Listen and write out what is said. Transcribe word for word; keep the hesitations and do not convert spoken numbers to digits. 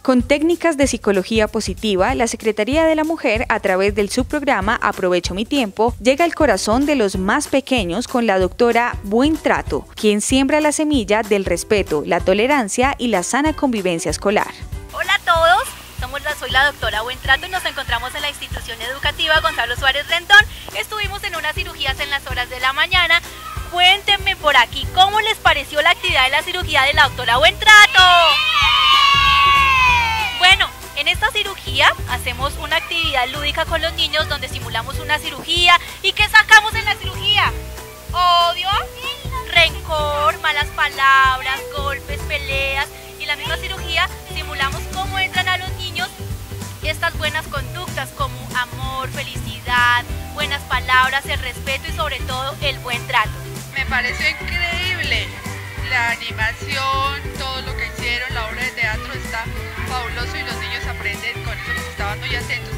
Con técnicas de psicología positiva, la Secretaría de la Mujer, a través del subprograma Aprovecho mi tiempo, llega al corazón de los más pequeños con la doctora Buen Trato, quien siembra la semilla del respeto, la tolerancia y la sana convivencia escolar. Hola a todos, somos la, soy la doctora Buen Trato y nos encontramos en la institución educativa Gonzalo Suárez Rendón. Estuvimos en unas cirugías en las horas de la mañana. Cuéntenme por aquí, ¿cómo les pareció la actividad de la cirugía de la doctora Buen Trato? Bueno, en esta cirugía hacemos una actividad lúdica con los niños donde simulamos una cirugía. ¿Y qué sacamos en la cirugía? Odio, rencor, malas palabras, golpes, peleas. Y en la misma cirugía simulamos cómo entran a los niños estas buenas conductas como amor, felicidad, buenas palabras, el respeto y sobre todo el buen trato. Me pareció increíble la animación, todo lo que hicieron, la obra de teatro está fabuloso y los niños aprenden con eso, porque estaban muy atentos.